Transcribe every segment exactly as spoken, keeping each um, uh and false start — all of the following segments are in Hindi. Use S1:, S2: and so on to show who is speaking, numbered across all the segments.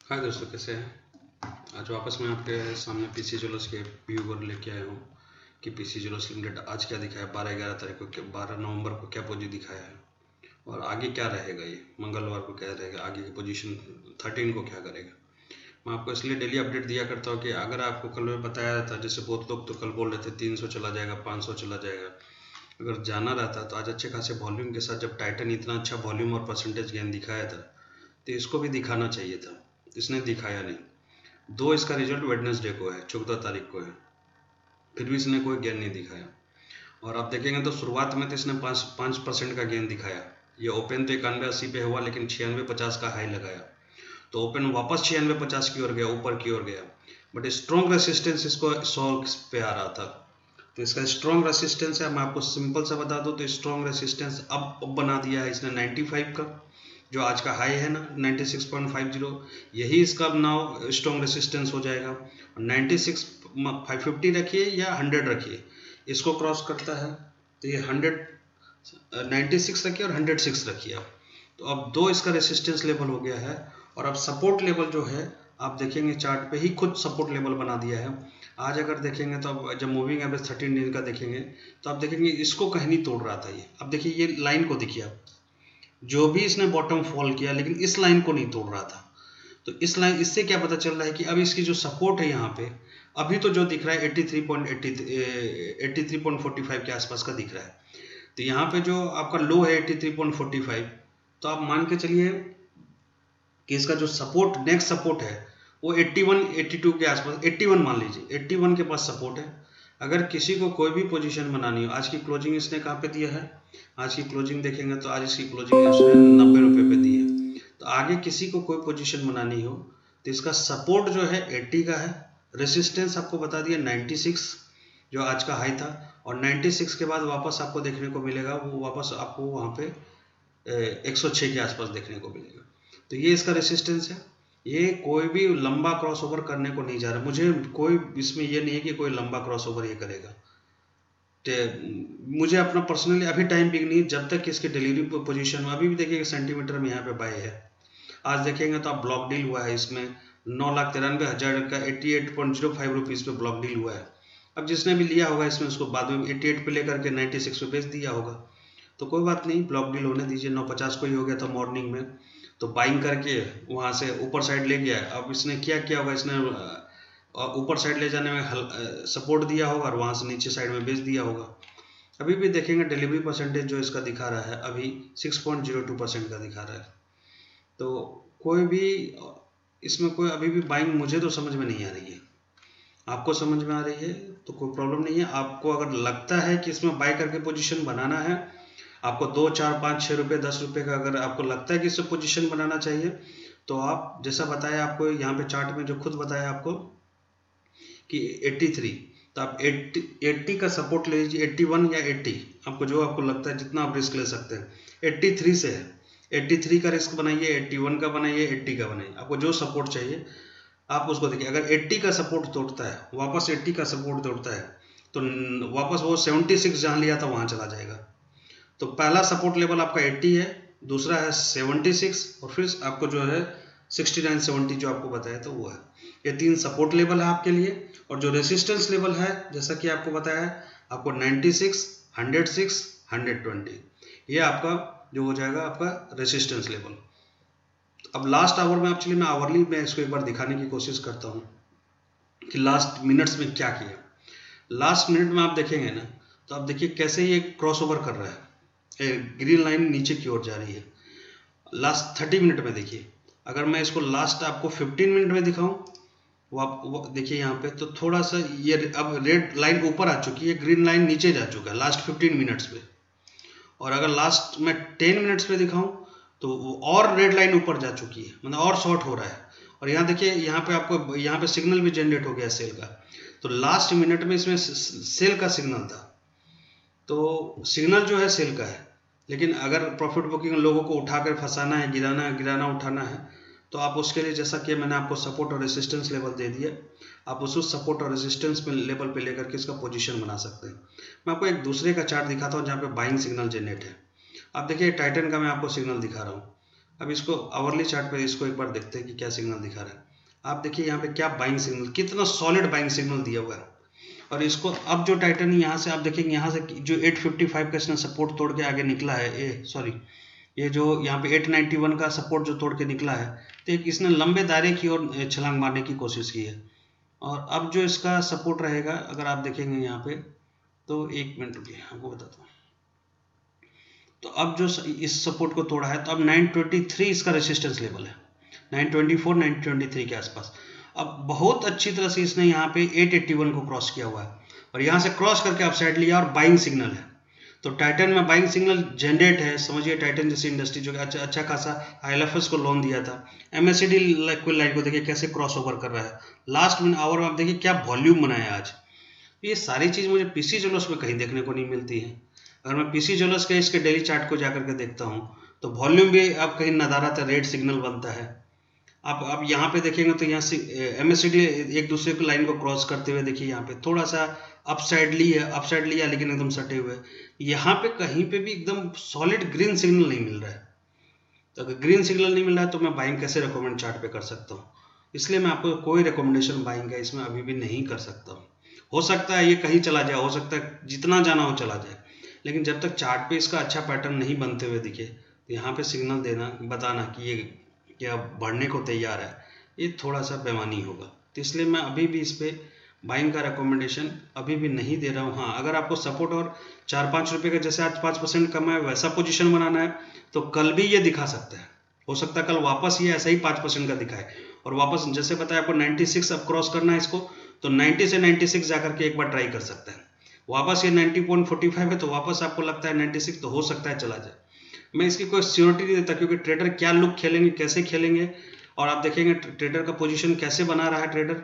S1: हाय दोस्तों, कैसे हैं। आज वापस मैं आपके सामने पीसी ज्वेलर्स के व्यू पर लेके आया हूँ कि पीसी ज्वेलर्स लिमिटेड आज क्या दिखाया, बारह ग्यारह तारीख को, बारह नवंबर को क्या पोजी दिखाया है और आगे क्या रहेगा। ये मंगलवार को क्या रहेगा, आगे की पोजीशन थर्टीन को क्या करेगा। मैं आपको इसलिए डेली अपडेट दिया करता हूँ कि अगर आपको कल में बताया था, जैसे बहुत लोग तो कल बोल रहे थे तीन सौ चला जाएगा, पाँच सौ चला जाएगा, अगर जाना रहता तो आज अच्छे खासे वॉल्यूम के साथ, जब टाइटन इतना अच्छा वॉल्यूम और परसेंटेज गेन दिखाया था तो इसको भी दिखाना चाहिए था। इसने दिखाया नहीं। दो इसका रिजल्ट वेडनेसडे को है, चौदह तारीख को है, फिर भी इसने कोई गेन नहीं दिखाया। और आप देखेंगे तो शुरुआत में तो इसने पाँच पाँच परसेंट का गेन दिखाया। ये ओपन तो इक्यानवे अस्सी पे हुआ, लेकिन छियानवे पचास का हाई लगाया, तो ओपन वापस छियानवे पचास की ओर गया, ऊपर की ओर गया, बट स्ट्रॉन्ग रेसिस्टेंस इसको सौ पे आ रहा था। तो इसका स्ट्रॉन्ग रेसिस्टेंस है, मैं आपको सिंपल सा बता दूं तो स्ट्रॉन्ग रेसिस्टेंस अब अब बना दिया है इसने पचानवे का, जो आज का हाई है ना छियानवे पॉइंट पाँच शून्य, यही इसका नाउ स्ट्रॉन्ग रेसिस्टेंस हो जाएगा। छियानवे पाँच सौ पचास रखिए या सौ रखिए, इसको क्रॉस करता है तो ये सौ छियानवे रखिए और एक सौ छह रखिए आप। तो अब दो इसका रेसिस्टेंस लेवल हो गया है। और अब सपोर्ट लेवल जो है आप देखेंगे चार्ट पे ही खुद सपोर्ट लेवल बना दिया है। आज अगर देखेंगे तो अब जब मूविंग एवरेज थर्टीन दिन का देखेंगे तो आप देखेंगे इसको कहीं नहीं तोड़ रहा था ये। अब देखिए ये लाइन को देखिए आप, जो भी इसने बॉटम फॉल किया लेकिन इस लाइन को नहीं तोड़ रहा था। तो इस लाइन, इससे क्या पता चल रहा है कि अब इसकी जो सपोर्ट है यहाँ पे अभी तो जो दिख रहा है तिरासी पॉइंट तिरासी पॉइंट पैंतालीस के आसपास का दिख रहा है। तो यहाँ पे जो आपका लो है तिरासी पॉइंट पैंतालीस, तो आप मान के चलिए कि इसका जो सपोर्ट नेक्स्ट सपोर्ट है वो इक्यासी बयासी के आसपास, इक्यासी मान लीजिए, इक्यासी के पास सपोर्ट है। अगर किसी को कोई भी पोजीशन बनानी हो, आज की क्लोजिंग इसने कहाँ पे दिया है, आज की क्लोजिंग देखेंगे तो आज इसकी क्लोजिंग इसने नब्बे रुपये पे दी है। तो आगे किसी को कोई पोजीशन बनानी हो तो इसका सपोर्ट जो है अस्सी का है, रेसिस्टेंस आपको बता दिया छियानवे जो आज का हाई था, और छियानवे के बाद वापस आपको देखने को मिलेगा, वो वापस आपको वहाँ पे एक सौ छह के आसपास देखने को मिलेगा। तो ये इसका रेसिस्टेंस है। ये कोई भी लंबा क्रॉसओवर करने को नहीं जा रहा, मुझे कोई इसमें ये नहीं है कि कोई लंबा क्रॉसओवर ये करेगा। मुझे अपना पर्सनली अभी टाइम पिक नहीं, जब तक इसकी डिलीवरी पोजीशन में, अभी भी देखिए सेंटीमीटर में यहाँ पे बाय है। आज देखेंगे तो आप ब्लॉक डील हुआ है इसमें नौ लाख तिरानवे हज़ार का अट्ठासी पॉइंट शून्य पाँच रुपीज़ पे ब्लॉक डील हुआ है। अब जिसने भी लिया होगा इसमें उसको बाद में अट्ठासी पे लेकर के छियानवे पे बेच दिया होगा, तो कोई बात नहीं, ब्लॉक डील होने दीजिए। नौ पचास को ही हो गया था मॉर्निंग में, तो बाइंग करके वहाँ से ऊपर साइड ले गया। अब इसने क्या किया होगा, इसने ऊपर साइड ले जाने में सपोर्ट दिया होगा और वहाँ से नीचे साइड में बेच दिया होगा। अभी भी देखेंगे डिलीवरी परसेंटेज जो इसका दिखा रहा है अभी छह पॉइंट शून्य दो परसेंट का दिखा रहा है। तो कोई भी इसमें कोई अभी भी बाइंग मुझे तो समझ में नहीं आ रही है। आपको समझ में आ रही है तो कोई प्रॉब्लम नहीं है। आपको अगर लगता है कि इसमें बाय करके पोजीशन बनाना है, आपको दो चार पाँच छः रुपये दस रुपये का अगर आपको लगता है कि इससे पोजीशन बनाना चाहिए, तो आप जैसा बताया आपको यहाँ पे चार्ट में जो खुद बताया आपको कि तिरासी, तो आप अस्सी अस्सी का सपोर्ट ले लीजिए, इक्यासी या अस्सी, आपको जो आपको लगता है जितना आप रिस्क ले सकते हैं। तिरासी से है, तिरासी का रिस्क बनाइए, इक्यासी का बनाइए, अस्सी का बनाइए, आपको जो सपोर्ट चाहिए आप उसको देखिए। अगर अस्सी का सपोर्ट तोड़ता है, वापस अस्सी का सपोर्ट तोड़ता है, तो वापस वो छिहत्तर जहाँ लिया था वहाँ चला जाएगा। तो पहला सपोर्ट लेवल आपका अस्सी है, दूसरा है छिहत्तर, और फिर आपको जो है उनहत्तर सत्तर जो आपको बताया था वो है। ये तीन सपोर्ट लेवल है आपके लिए। और जो रेसिस्टेंस लेवल है जैसा कि आपको बताया है, आपको छियानवे, एक सौ छह, एक सौ बीस, ये आपका जो हो जाएगा आपका रेसिस्टेंस लेवल। अब लास्ट आवर में एक्चुअली मैं आवरली में इसको एक बार दिखाने की कोशिश करता हूँ कि लास्ट मिनट्स में क्या किया। लास्ट मिनट में आप देखेंगे ना, तो आप देखिए कैसे ये क्रॉस ओवर कर रहा है, ग्रीन लाइन नीचे की ओर जा रही है। लास्ट तीस मिनट में देखिए, अगर मैं इसको लास्ट आपको पंद्रह मिनट में दिखाऊं, वो आप देखिए यहाँ पे, तो थोड़ा सा ये अब रेड लाइन ऊपर आ चुकी है, ग्रीन लाइन नीचे जा चुका है लास्ट पंद्रह मिनट्स पे। और अगर लास्ट में दस मिनट्स पे दिखाऊं तो और रेड लाइन ऊपर जा चुकी है, मतलब और शॉर्ट हो रहा है। और यहाँ देखिए, यहाँ पे आपको यहाँ पे सिग्नल भी जनरेट हो गया सेल का। तो लास्ट मिनट में इसमें सेल का सिग्नल था, तो सिग्नल जो है सेल का है। लेकिन अगर प्रॉफिट बुकिंग लोगों को उठाकर फंसाना है, गिराना है, गिराना उठाना है, तो आप उसके लिए जैसा कि मैंने आपको सपोर्ट और रेसिस्टेंस लेवल दे दिया, आप उस सपोर्ट और रेसिस्टेंस में लेवल पे लेकर के इसका पोजीशन बना सकते हैं। मैं आपको एक दूसरे का चार्ट दिखाता हूँ जहाँ पे बाइंग सिग्नल जनरेट है। आप देखिए टाइटन का मैं आपको सिग्नल दिखा रहा हूँ, अब इसको आवरली चार्ट पे इसको एक बार देखते हैं कि क्या सिग्नल दिखा रहा है। आप देखिए यहाँ पे क्या बाइंग सिग्नल, कितना सॉलिड बाइंग सिग्नल दिया हुआ है। और इसको अब जो टाइटन यहाँ से आप देखेंगे, यहाँ से जो आठ सौ पचपन का इसने सपोर्ट तोड़ के आगे निकला है, ए सॉरी ये जो यहाँ पे आठ सौ इक्यानवे का सपोर्ट जो तोड़ के निकला है, तो एक इसने लंबे दायरे की ओर छलांग मारने की कोशिश की है। और अब जो इसका सपोर्ट रहेगा, अगर आप देखेंगे यहाँ पे, तो एक मिनट रुकिए आपको बताता हूँ। तो अब जो इस सपोर्ट को तोड़ा है, तो अब नौ सौ तेईस इसका रेसिस्टेंस लेवल है, नौ सौ चौबीस नौ सौ तेईस के आसपास। अब बहुत अच्छी तरह से इसने यहाँ पे आठ सौ इक्यासी को क्रॉस किया हुआ है और यहाँ से क्रॉस करके अपसाइड लिया और बाइंग सिग्नल है। तो टाइटन में बाइंग सिग्नल जनरेट है, समझिए टाइटन जैसी इंडस्ट्री जो अच्छा अच्छा खासा आईएलएफएस को लोन दिया था, एमएससीडी लाइन को देखिए कैसे क्रॉस ओवर कर रहा है। लास्ट मिनट आवर में आप देखिए क्या वॉल्यूम बनाया आज। ये सारी चीज़ मुझे पीसी ज्वेलर्स में कहीं देखने को नहीं मिलती है। अगर मैं पीसी ज्वेलर्स के इसके डेली चार्ट को जाकर के देखता हूँ तो वॉल्यूम भी आप कहीं नदारत रेड सिग्नल बनता है। आप आप यहाँ पे देखेंगे तो यहाँ से एमएससीडी एक दूसरे को लाइन को क्रॉस करते हुए देखिए, यहाँ पे थोड़ा सा अपसाइड लिया अपसाइड लिया लेकिन एकदम सटे हुए। यहाँ पे कहीं पे भी एकदम सॉलिड ग्रीन सिग्नल नहीं मिल रहा है। तो अगर ग्रीन सिग्नल नहीं मिल रहा है तो मैं बाइंग कैसे रिकमेंड चार्ट पे कर सकता हूँ? इसलिए मैं आपको कोई रिकमेंडेशन बाइंग का इसमें अभी भी नहीं कर सकता हूँ। हो सकता है ये कहीं चला जाए, हो सकता है जितना जाना हो चला जाए, लेकिन जब तक चार्ट पे इसका अच्छा पैटर्न नहीं बनते हुए दिखे तो यहाँ पे सिग्नल देना, बताना कि ये क्या बढ़ने को तैयार है, ये थोड़ा सा बेईमानी होगा। तो इसलिए मैं अभी भी इस पर बाइंग का रिकमेंडेशन अभी भी नहीं दे रहा हूँ। हाँ, अगर आपको सपोर्ट और चार पाँच रुपये का जैसे आज पाँच परसेंट कम है वैसा पोजीशन बनाना है तो कल भी ये दिखा सकता है। हो सकता है कल वापस ये ऐसा ही पाँच परसेंट का दिखाए और वापस जैसे बताया आपको छियानवे अब क्रॉस करना है इसको, तो नब्बे से छियानवे जाकर के एक बार ट्राई कर सकता है। वापस ये नब्बे पॉइंट फोर फाइव है तो वापस आपको लगता है छियानवे, तो हो सकता है चला जाए। मैं इसकी कोई श्योरिटी नहीं देता क्योंकि ट्रेडर क्या लुक खेलेंगे, कैसे खेलेंगे, और आप देखेंगे ट्रेडर का पोजीशन कैसे बना रहा है ट्रेडर।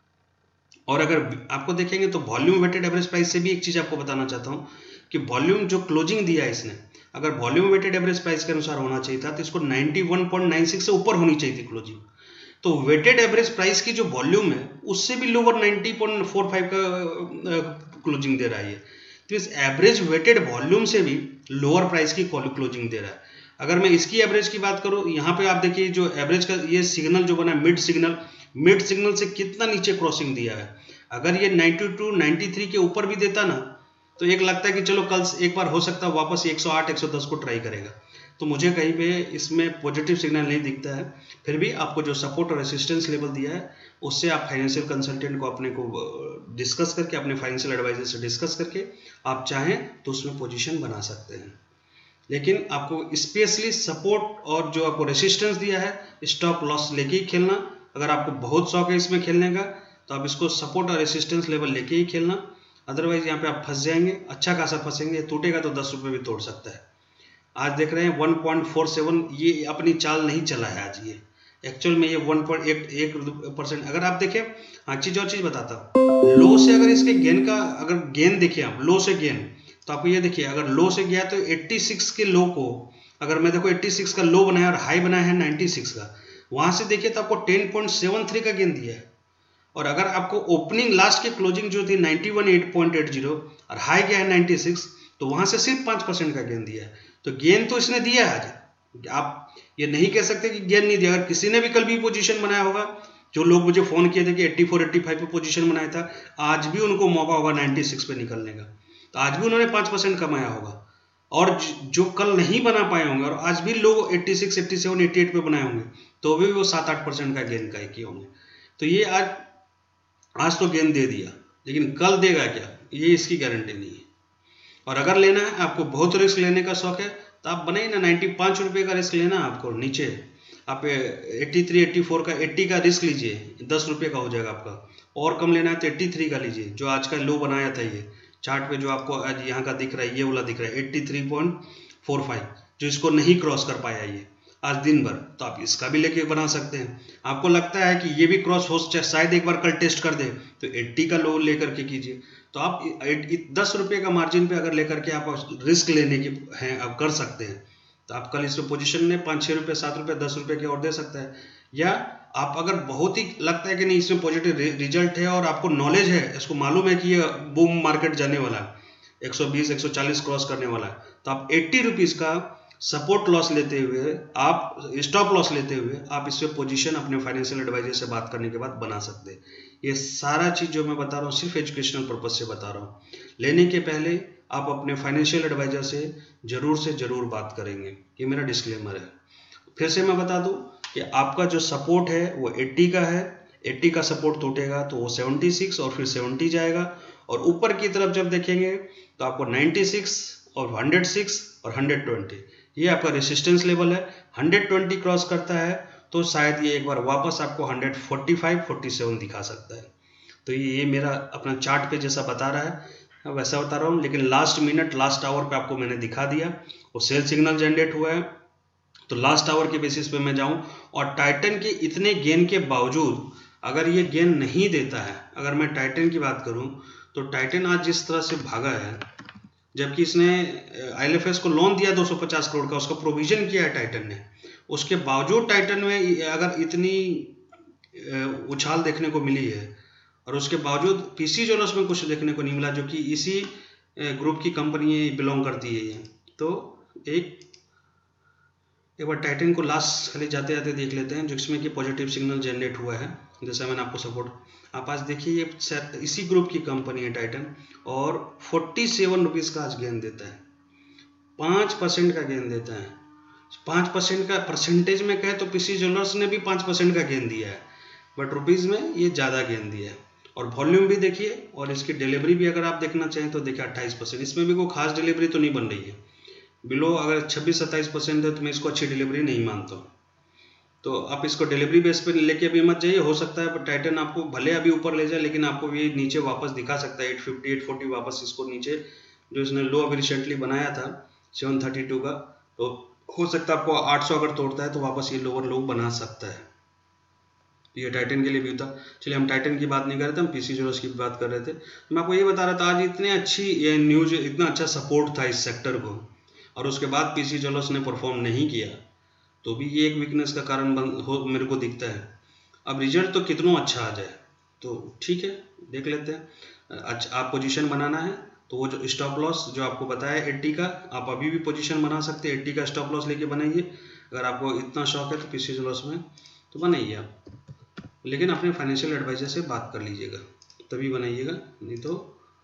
S1: और अगर आपको देखेंगे तो वॉल्यूम वेटेड एवरेज प्राइस से भी एक चीज़ आपको बताना चाहता हूँ कि वॉल्यूम जो क्लोजिंग दिया है इसने, अगर वॉल्यूम वेटेड एवरेज प्राइस के अनुसार होना चाहिए था तो इसको इक्यानवे पॉइंट नौ छह से ऊपर होनी चाहिए थी क्लोजिंग। तो वेटेड एवरेज प्राइस की जो वॉल्यूम है उससे भी लोअर नब्बे पॉइंट फोर फाइव का क्लोजिंग दे रहा है ये। तो इस एवरेज वेटेड वॉल्यूम से भी लोअर प्राइस की क्लोजिंग दे रहा है। अगर मैं इसकी एवरेज की बात करूं, यहाँ पे आप देखिए जो एवरेज का ये सिग्नल जो बना मिड सिग्नल, मिड सिग्नल से कितना नीचे क्रॉसिंग दिया है। अगर ये बानवे, तिरानवे के ऊपर भी देता ना तो एक लगता है कि चलो कल एक बार हो सकता है वापस एक सौ आठ एक सौ दस को ट्राई करेगा। तो मुझे कहीं पे इसमें पॉजिटिव सिग्नल नहीं दिखता है। फिर भी आपको जो सपोर्ट और रेसिस्टेंस लेवल दिया है उससे आप फाइनेंशियल कंसल्टेंट को अपने को डिस्कस करके, अपने फाइनेंशियल एडवाइजर से डिस्कस करके आप चाहें तो उसमें पोजीशन बना सकते हैं। लेकिन आपको स्पेशली सपोर्ट और जो आपको रेसिस्टेंस दिया है स्टॉप लॉस लेके ही खेलना। अगर आपको बहुत शौक है इसमें खेलने का तो आप इसको सपोर्ट और रेसिस्टेंस लेवल लेके ही खेलना, अदरवाइज यहाँ पे आप फंस जाएंगे, अच्छा खासा फंसेंगे। टूटेगा तो दस रुपये भी तोड़ सकता है। आज देख रहे हैं वन पॉइंट फोर सेवन, ये अपनी चाल नहीं चला है आज, ये एक्चुअल में ये वन पॉइंट एट परसेंट। अगर आप देखें, हाँ चीज़ और चीज़ बताता हूँ, लो से अगर इसके गेन का अगर गेन देखिए आप, लो से गेन, तो आपको ये देखिए अगर लो से गया तो छियासी के लो को, अगर मैं देखो छियासी का लो बनाया और हाई बनाया है छियानवे का, वहाँ से देखिए तो आपको टेन पॉइंट सेवन थ्री का गेन दिया है। और अगर आपको ओपनिंग लास्ट की क्लोजिंग जो थी इक्यानवे एट पॉइंट एट जीरो और हाई गया है छियानवे, तो वहाँ से सिर्फ पाँच परसेंट का गेन दिया है। तो गेन तो इसने दिया है आज, आप ये नहीं कह सकते कि गेन नहीं दिया। अगर किसी ने भी कल भी पोजीशन बनाया होगा, जो लोग मुझे फ़ोन किए थे कि चौरासी पचासी पे पोजीशन बनाया था, आज भी उनको मौका होगा छियानवे पे निकलने का, तो आज भी उन्होंने पाँच परसेंट कमाया होगा। और जो कल नहीं बना पाए होंगे और आज भी लोग छियासी, सत्तासी, अट्ठासी पे बनाए होंगे तो भी वो सात आठ परसेंट का गेन का किए होंगे। तो ये आज आज तो गेन दे दिया, लेकिन कल देगा क्या ये इसकी गारंटी नहीं है। और अगर लेना है आपको, बहुत रिस्क लेने का शौक है, तो आप बनाइए ना, नाइन्टी पाँच रुपये का रिस्क लेना आपको नीचे, आप तिरासी, चौरासी का अस्सी का रिस्क लीजिए, दस रुपये का हो जाएगा आपका। और कम लेना है तो तिरासी का लीजिए, जो आज का लो बनाया था ये चार्ट पे, जो आपको आज यहाँ का दिख रहा है, ये वाला दिख रहा है तिरासी पॉइंट फोर फाइव, जो इसको नहीं क्रॉस कर पाया ये आज दिन भर, तो आप इसका भी लेके बना सकते हैं। आपको लगता है कि ये भी क्रॉस हो शायद एक बार कल टेस्ट कर दे, तो अस्सी का लो लेकर के कीजिए। तो आप दस रुपये का मार्जिन पे अगर लेकर के आप रिस्क लेने की हैं, आप कर सकते हैं। तो आप कल इसमें पोजीशन में पाँच छः रुपये, सात रुपये, दस रुपये के और दे सकता है। या आप अगर बहुत ही लगता है कि नहीं इसमें पॉजिटिव रिजल्ट है और आपको नॉलेज है, इसको मालूम है कि ये बूम मार्केट जाने वाला है, एक सौ बीस एक सौ चालीस क्रॉस करने वाला है, तो आप एट्टी रुपीज़ का सपोर्ट लॉस लेते हुए आप स्टॉप लॉस लेते हुए आप इससे पोजीशन अपने फाइनेंशियल एडवाइजर से बात करने के बाद बना सकते हैं। ये सारा चीज़ जो मैं बता रहा हूँ सिर्फ एजुकेशनल पर्पज से बता रहा हूँ। लेने के पहले आप अपने फाइनेंशियल एडवाइजर से ज़रूर से ज़रूर बात करेंगे, ये मेरा डिस्क्लेमर है। फिर से मैं बता दूँ कि आपका जो सपोर्ट है वो अस्सी का है, अस्सी का सपोर्ट टूटेगा तो वो छिहत्तर और फिर सत्तर जाएगा, और ऊपर की तरफ जब देखेंगे तो आपको छियानवे और एक सौ छह और एक सौ बीस ये आपका रेसिस्टेंस लेवल है। एक सौ बीस क्रॉस करता है तो शायद ये एक बार वापस आपको एक सौ पैंतालीस, सैंतालीस दिखा सकता है। तो ये ये मेरा अपना चार्ट पे जैसा बता रहा है वैसा बता रहा हूँ, लेकिन लास्ट मिनट लास्ट आवर पे आपको मैंने दिखा दिया वो सेल सिग्नल जनरेट हुआ है। तो लास्ट आवर के बेसिस पे मैं जाऊँ, और टाइटन के इतने गेन के बावजूद अगर ये गेन नहीं देता है, अगर मैं टाइटन की बात करूँ तो टाइटन आज जिस तरह से भागा है, जबकि इसने आई एल एफ एस को लोन दिया दो सौ पचास करोड़ का, उसका प्रोविजन किया है टाइटन ने, उसके बावजूद टाइटन में अगर इतनी उछाल देखने को मिली है, और उसके बावजूद पीसी ज्वेलर्स में कुछ देखने को नहीं मिला जो कि इसी ग्रुप की कंपनी बिलोंग करती है ये। तो एक एक बार टाइटन को लास्ट खाली जाते जाते देख लेते हैं जिसमें कि पॉजिटिव सिग्नल जनरेट हुआ है, जैसा मैंने आपको सपोर्ट। आप आज देखिए ये इसी ग्रुप की कंपनी है टाइटन, और फोर्टी सेवन रुपीज़ का आज गेन देता है, पाँच परसेंट का गेन देता है। पाँच परसेंट का परसेंटेज में कहे तो पीसी ज्वेलर्स ने भी पाँच परसेंट का गेन दिया है, बट रुपीज़ में ये ज़्यादा गेन दिया है। और वॉल्यूम भी देखिए, और इसकी डिलीवरी भी अगर आप देखना चाहें तो देखिए अट्ठाईस परसेंट, इसमें भी कोई खास डिलीवरी तो नहीं बन रही है। बिलो अगर छब्बीस सत्ताईस परसेंट है तो मैं इसको अच्छी डिलीवरी नहीं मानता हूँ। तो आप इसको डिलीवरी बेस पे लेके अभी मत जाइए, हो सकता है टाइटन आपको भले अभी ऊपर ले जाए लेकिन आपको ये नीचे वापस दिखा सकता है आठ सौ पचास आठ सौ चालीस वापस इसको नीचे, जो इसने लो अभी रिसेंटली बनाया था सात सौ बत्तीस का, तो हो सकता है आपको आठ सौ अगर तोड़ता है तो वापस ये लोअर लो बना सकता है। ये टाइटन के लिए भी था। चलिए हम टाइटन की बात नहीं कर रहे थे, हम पीसी ज्वेलर्स की बात कर रहे थे। तो मैं आपको ये बता रहा था आज इतनी अच्छी ये न्यूज, इतना अच्छा सपोर्ट था इस सेक्टर को, और उसके बाद पीसी ज्वेलर्स ने परफॉर्म नहीं किया, तो भी ये एक वीकनेस का कारण बन हो मेरे को दिखता है। अब रिजल्ट तो कितना अच्छा आ जाए तो ठीक है, देख लेते हैं। अच्छा आप पोजीशन बनाना है तो वो जो स्टॉप लॉस जो आपको बताया अस्सी का, आप अभी भी पोजीशन बना सकते हैं, अस्सी का स्टॉप लॉस लेके बनाइए। अगर आपको इतना शौक है तो पीसी ज्वेलर्स में तो बनाइए आप, लेकिन अपने फाइनेंशियल एडवाइजर से बात कर लीजिएगा तभी बनाइएगा, नहीं तो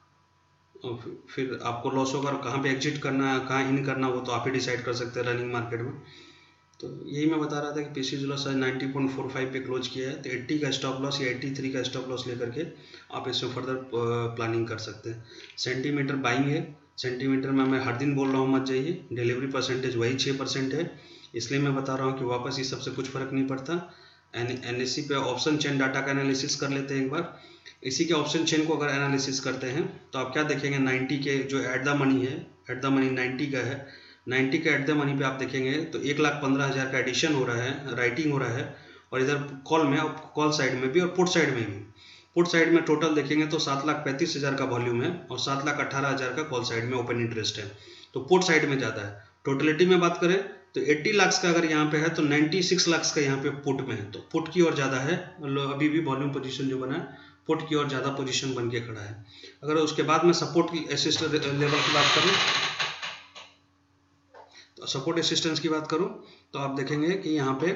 S1: फिर आपको लॉस होगा। कहाँ पे एग्जिट करना है कहाँ इन करना वो तो आप ही डिसाइड कर सकते हैं रनिंग मार्केट में। तो यही मैं बता रहा था कि पीसी ज्वेलर्स आज नब्बे पॉइंट फोर फाइव पे क्लोज किया है, तो अस्सी का स्टॉप लॉस या तिरासी का स्टॉप लॉस लेकर के आप इसमें फर्दर प्लानिंग कर सकते हैं। सेंटीमीटर बाइंग है, सेंटीमीटर में मैं हर दिन बोल रहा हूँ मत जाइए, डिलीवरी परसेंटेज वही छः परसेंट है, इसलिए मैं बता रहा हूँ कि वापस इस सबसे कुछ फर्क नहीं पड़ता। एन एन एस सी पे ऑप्शन चेन डाटा का एनालिसिस कर लेते हैं एक बार। इसी के ऑप्शन चेन को अगर एनालिसिस करते हैं तो आप क्या देखेंगे, नब्बे के जो एट द मनी है, एट द मनी नब्बे का है, नब्बे के एट द मनी पे आप देखेंगे तो एक लाख पंद्रह हज़ार का एडिशन हो रहा है, राइटिंग हो रहा है, और इधर कॉल में कॉल साइड में भी और पुट साइड में भी। पुट साइड में टोटल देखेंगे तो सात लाख पैंतीस हज़ार का वॉल्यूम है और सात लाख अट्ठारह हज़ार का कॉल साइड में ओपन इंटरेस्ट है, तो पुट साइड में ज़्यादा है। टोटलिटी में बात करें तो अस्सी लाख का अगर यहाँ पे है तो छियानवे लाख का यहाँ पे पुट में है, तो पुट की ओर ज़्यादा है, अभी भी वॉल्यूम पोजीशन जो बना है पुट की ओर ज़्यादा पोजीशन बन के खड़ा है। अगर उसके बाद में सपोर्ट की असिस्ट लेवल की बात करूँ तो सपोर्ट असिस्टेंस की बात करूँ तो आप देखेंगे कि यहाँ पे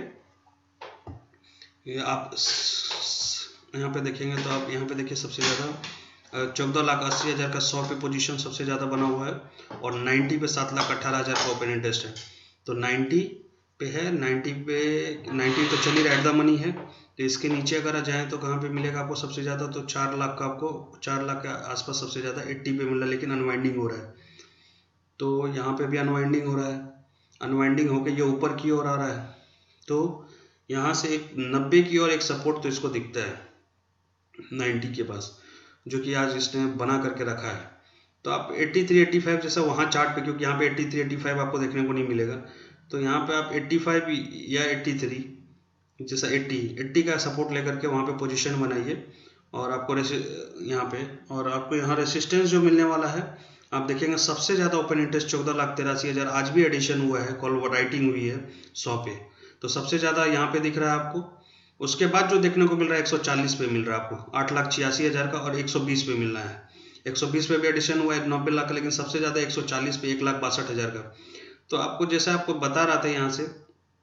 S1: आप यहाँ पे देखेंगे तो आप यहाँ पे देखिए सबसे ज़्यादा चौदह लाख अस्सी हज़ार का सौ पे पोजीशन सबसे ज़्यादा बना हुआ है, और नब्बे पे सात लाख अट्ठारह हज़ार का ओपन इंटरेस्ट है। तो नब्बे पे है, नब्बे पे नब्बे तो चलिए एट द मनी है, तो इसके नीचे अगर आ जाएँ तो कहाँ पे मिलेगा आपको सबसे ज़्यादा, तो चार लाख का आपको चार लाख के आसपास सबसे ज़्यादा अस्सी पे मिल रहा है, लेकिन अनवाइंडिंग हो रहा है। तो यहाँ पे भी अनवाइंडिंग हो रहा है, अनवाइंडिंग होकर ये ऊपर की ओर आ रहा है, तो यहाँ से एक नब्बे की ओर एक सपोर्ट तो इसको दिखता है नब्बे के पास, जो कि आज इसने बना करके रखा है। तो आप तिरासी पचासी जैसा वहाँ चार्ट पे, क्योंकि यहाँ पे तिरासी पचासी आपको देखने को नहीं मिलेगा, तो यहाँ पे आप पचासी या तिरासी जैसा अस्सी अस्सी का सपोर्ट लेकर के वहाँ पे पोजीशन बनाइए, और आपको यहाँ पे और आपको यहाँ रेसिस्टेंस जो मिलने वाला है आप देखेंगे सबसे ज़्यादा ओपन इंटरेस्ट चौदह लाख तिरासी हज़ार आज भी एडिशन हुआ है, कॉल राइटिंग हुई है सौ पे, तो सबसे ज़्यादा यहाँ पे दिख रहा है आपको। उसके बाद जो देखने को मिल रहा है एक सौ चालीस पे मिल रहा है आपको, आठ लाख छियासी हज़ार का, और एक सौ बीस पे मिल रहा है, एक सौ बीस पे भी एडिशन हुआ है नब्बे लाख का, लेकिन सबसे ज़्यादा एक सौ चालीस पे एक लाख बासठ हज़ार का। तो आपको जैसे आपको बता रहा था यहाँ से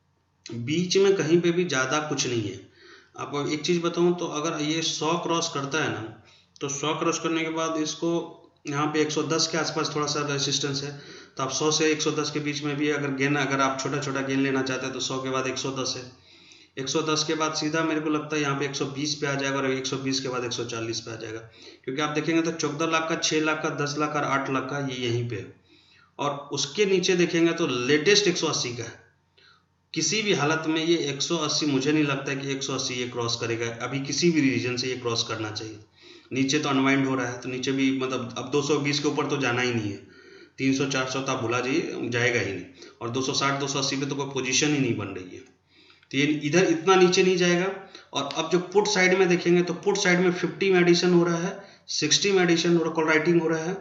S1: बीच में कहीं पे भी ज़्यादा कुछ नहीं है। आपको एक चीज़ बताऊँ तो अगर ये सौ क्रॉस करता है ना, तो सौ क्रॉस करने के बाद इसको यहाँ पे एक सौ दस के आसपास थोड़ा सा रेसिस्टेंस है, तो आप सौ से एक सौ दस के बीच में भी अगर गेन अगर आप छोटा छोटा गेन लेना चाहते हैं तो सौ के बाद एक सौ दस है, एक सौ दस के बाद सीधा मेरे को लगता है यहाँ पे एक सौ बीस पे आ जाएगा और एक सौ बीस के बाद एक सौ चालीस पे आ जाएगा, क्योंकि आप देखेंगे तो चौदह लाख का, छः लाख का, दस लाख का, आठ लाख का ये यहीं पे है। और उसके नीचे देखेंगे तो लेटेस्ट एक सौ अस्सी का है। किसी भी हालत में ये एक सौ अस्सी मुझे नहीं लगता है कि एक सौ अस्सी ये क्रॉस करेगा अभी, किसी भी रीजन से ये क्रॉस करना चाहिए। नीचे तो अनवाइंड हो रहा है, तो नीचे भी मतलब अब दो सौ बीस के ऊपर तो जाना ही नहीं है, तीन सौ चार सौ तो आप भुला जाइए, जाएगा ही नहीं। और दो सौ साठ दो सौ अस्सी पे तो कोई पोजीशन ही नहीं बन रही है, तो ये इधर इतना नीचे नहीं जाएगा। और अब जो पुट साइड में देखेंगे तो पुट साइड में फिफ्टी में एडिशन हो रहा है, सिक्सटी में एडिशन हो रहा, कॉल राइटिंग हो रहा है,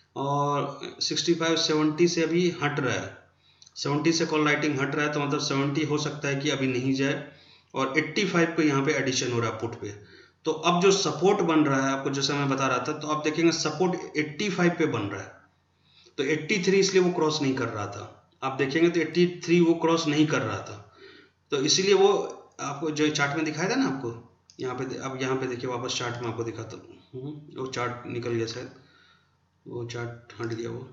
S1: और सिक्सटी फाइव सेवेंटी से अभी हट रहा है, सेवेंटी से कॉल राइटिंग हट रहा है, तो मतलब सेवेंटी हो सकता है कि अभी नहीं जाए, और पचासी पे यहाँ पे एडिशन हो रहा है पुट पे। तो अब जो सपोर्ट बन रहा है आपको जैसे मैं बता रहा था, तो आप देखेंगे सपोर्ट पचासी पे बन रहा है, तो तिरासी इसलिए वो क्रॉस नहीं कर रहा था। आप देखेंगे तो तिरासी वो क्रॉस नहीं कर रहा था, तो इसीलिए वो आपको जो चार्ट में दिखाया था ना आपको यहाँ पे, अब यहाँ पे देखिए वापस चार्ट में आपको दिखाता हूँ, वो चार्ट निकल गया शायद, वो चार्ट हट गया, वो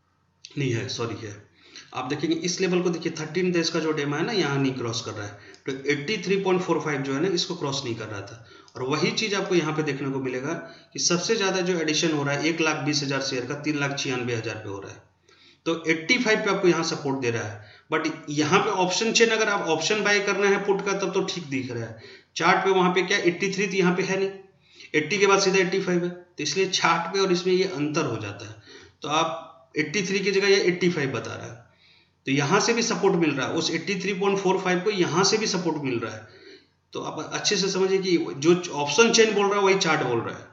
S1: नहीं है, सॉरी है। आप देखेंगे इस लेवल को देखिए, थर्टीन डेज का जो डेमा है ना यहाँ नहीं क्रॉस कर रहा है, तो तिरासी पॉइंट फोर फाइव जो है ना इसको क्रॉस नहीं कर रहा था। और वही चीज आपको यहाँ पे देखने को मिलेगा कि सबसे ज्यादा जो एडिशन हो रहा है एक लाख बीस हजार शेयर का तीन लाख छियानवे हजार पे हो रहा है, तो पचासी पे आपको यहाँ सपोर्ट दे रहा है। बट यहाँ पे ऑप्शन चेन अगर आप ऑप्शन बाय करना है पुट का तब तो ठीक दिख रहा है, चार्ट पे वहां पे क्या तिरासी तो यहाँ पे है नहीं, अस्सी के बाद सीधा पचासी है, तो इसलिए चार्ट पे और इसमें ये अंतर हो जाता है। तो आप तिरासी की जगह ये पचासी बता रहा है, तो यहां से भी सपोर्ट मिल रहा है, उस तिरासी पॉइंट फोर फाइव को यहां से भी सपोर्ट मिल रहा है। तो आप अच्छे से समझिए कि जो ऑप्शन चेन बोल रहा है वही चार्ट बोल रहा है,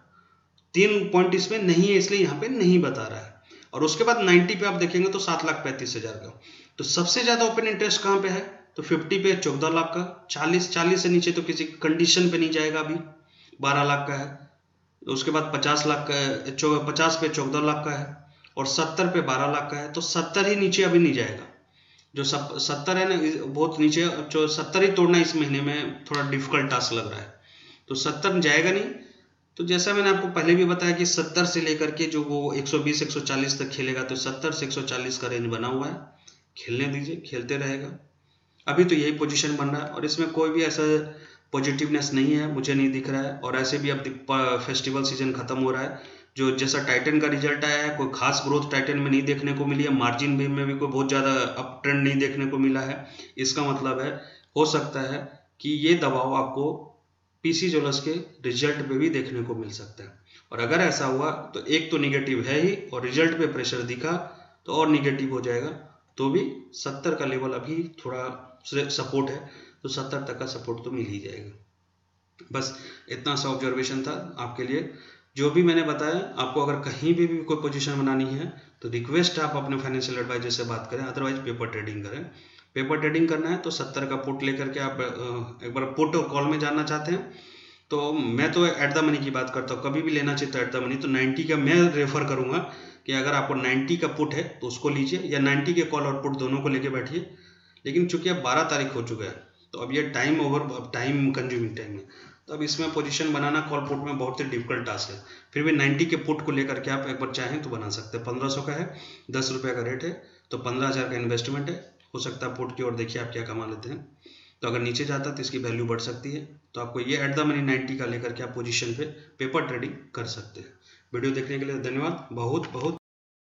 S1: तीन पॉइंट इसमें नहीं है इसलिए यहाँ पे नहीं बता रहा है। और उसके बाद नब्बे पे आप देखेंगे तो सात लाख पैंतीस हजार का। तो सबसे ज्यादा ओपन इंटरेस्ट कहाँ पे है, तो पचास पे चौदह लाख का, चालीस चालीस से नीचे तो किसी कंडीशन पे नहीं जाएगा, अभी बारह लाख का है। उसके बाद पचास लाख का है, पचास पे चौदह लाख का है, और सत्तर पे बारह लाख का है, तो सत्तर ही नीचे अभी नहीं जाएगा। जो सब सत्तर है ना बहुत नीचे, जो सत्तर ही तोड़ना इस महीने में थोड़ा डिफिकल्ट टास्क लग रहा है, तो सत्तर जाएगा नहीं। तो जैसा मैंने आपको पहले भी बताया कि सत्तर से लेकर के जो वो एक सौ बीस एक सौ चालीस तक खेलेगा, तो सत्तर से एक सौ चालीस का रेंज बना हुआ है, खेलने दीजिए, खेलते रहेगा। अभी तो यही पोजीशन बन रहा है और इसमें कोई भी ऐसा पॉजिटिवनेस नहीं है, मुझे नहीं दिख रहा है। और ऐसे भी अब फेस्टिवल सीजन खत्म हो रहा है, जो जैसा टाइटन का रिजल्ट आया है कोई खास ग्रोथ टाइटन में नहीं देखने को मिली है, मार्जिन भी में भी कोई बहुत ज़्यादा अप ट्रेंड नहीं देखने को मिला है। इसका मतलब है हो सकता है कि ये दबाव आपको पीसी ज्वेलर्स के रिजल्ट पे भी देखने को मिल सकता है। और अगर ऐसा हुआ तो एक तो निगेटिव है ही, और रिजल्ट पे प्रेशर दिखा तो और निगेटिव हो जाएगा, तो भी सत्तर का लेवल अभी थोड़ा सपोर्ट है, तो सत्तर तक का सपोर्ट तो मिल ही जाएगा। बस इतना सा ऑब्जर्वेशन था आपके लिए। जो भी मैंने बताया आपको, अगर कहीं भी, भी कोई पोजीशन बनानी है तो रिक्वेस्ट है आप अपने फाइनेंशियल एडवाइजर से बात करें, अदरवाइज पेपर ट्रेडिंग करें। पेपर ट्रेडिंग करना है तो सत्तर का पुट लेकर के आप एक बार पुट और कॉल में जानना चाहते हैं तो मैं तो एट द मनी की बात करता हूँ, कभी भी लेना चाहिए तो एट द मनी। तो नब्बे का मैं रेफर करूंगा कि अगर आपको नब्बे का पुट है तो उसको लीजिए, या नब्बे के कॉल और पुट दोनों को लेके बैठिए। लेकिन चूंकि अब बारह तारीख हो चुका है तो अब ये time over time consuming time है, तो अब इसमें पोजीशन बनाना कॉल पुट में बहुत ही डिफिकल्ट टास्क है। फिर भी नब्बे के पुट को लेकर के आप एक बार चाहें तो बना सकते हैं। पंद्रह सौ का है, दस रुपये का रेट है, तो पंद्रह हज़ार का इन्वेस्टमेंट है। हो सकता है पुट की ओर देखिए आप क्या कमा लेते हैं। तो अगर नीचे जाता है तो इसकी वैल्यू बढ़ सकती है। तो आपको ये एट द मनी नब्बे का लेकर के आप पोजीशन पे पेपर ट्रेडिंग कर सकते हैं। वीडियो देखने के लिए धन्यवाद, बहुत बहुत